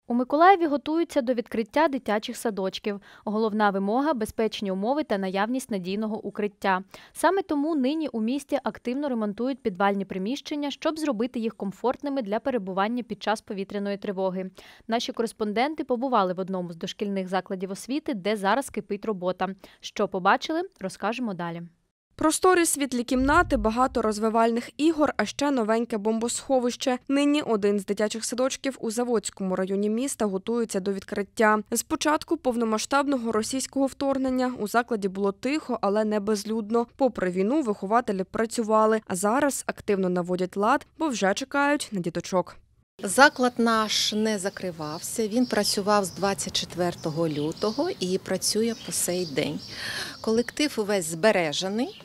У Миколаєві готуються до відкриття дитячих садочків. Головна вимога – безпечні умови та наявність надійного укриття. Саме тому нині у місті активно ремонтують підвальні приміщення, щоб зробити їх комфортними для перебування під час повітряної тривоги. Наші кореспонденти побували в одному з дошкільних закладів освіти, де зараз кипить робота. Що побачили, розкажемо далі. Просторі світлі кімнати, багато розвивальних ігор, а ще новеньке бомбосховище. Нині один з дитячих садочків у Заводському районі міста готується до відкриття. З початку повномасштабного російського вторгнення у закладі було тихо, але не безлюдно. Попри війну вихователі працювали, а зараз активно наводять лад, бо вже чекають на діточок. Заклад наш не закривався, він працював з 24 лютого і працює по сей день. Колектив увесь збережений,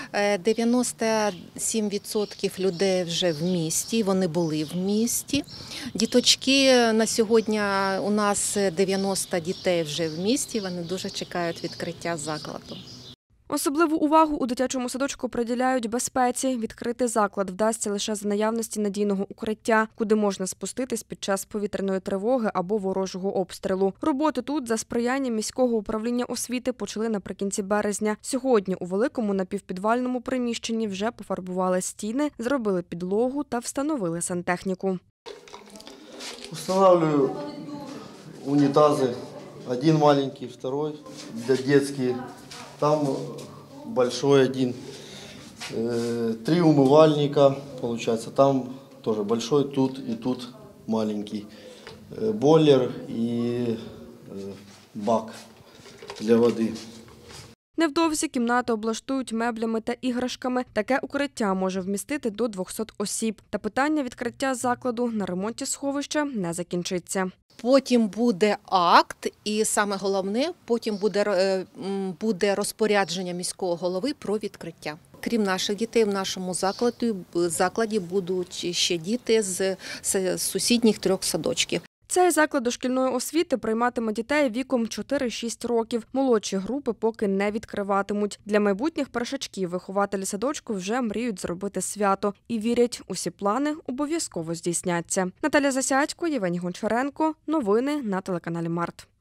97% людей вже в місті, вони були в місті. Діточки на сьогодні у нас 90 дітей вже в місті, вони дуже чекають відкриття закладу. Особливу увагу у дитячому садочку приділяють безпеці. Відкрити заклад вдасться лише за наявності надійного укриття, куди можна спуститись під час повітряної тривоги або ворожого обстрілу. Роботи тут за сприяння міського управління освіти почали наприкінці березня. Сьогодні у великому напівпідвальному приміщенні вже пофарбували стіни, зробили підлогу та встановили сантехніку. Встановлюю унітази. Один маленький, второй для детских. Там большой один, 3 умывальника, получается, там тоже большой, тут и тут маленький, бойлер и бак для воды. Невдовзі кімнати облаштують меблями та іграшками. Таке укриття може вмістити до 200 осіб. Та питання відкриття закладу на ремонті сховища не закінчиться. Потім буде акт і саме головне, потім буде розпорядження міського голови про відкриття. Крім наших дітей, в нашому закладі будуть ще діти з сусідніх 3 садочків. Цей заклад дошкільної освіти прийматиме дітей віком 4-6 років. Молодші групи поки не відкриватимуть. Для майбутніх першачків вихователі садочку вже мріють зробити свято. І вірять, усі плани обов'язково здійсняться. Наталя Засядько, Євгеній Гончаренко. Новини на телеканалі Март.